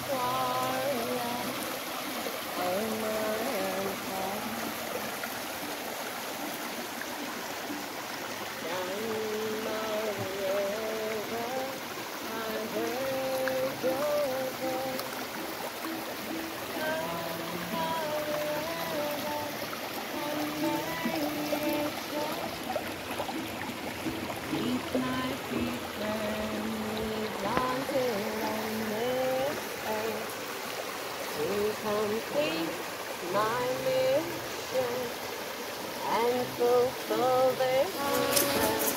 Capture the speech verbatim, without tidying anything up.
twilight in my heart. Down my river, I heard your voice. Down my river, I made it close. Keep my feet firmly planted on this earth to complete my mission and fulfill the hunger.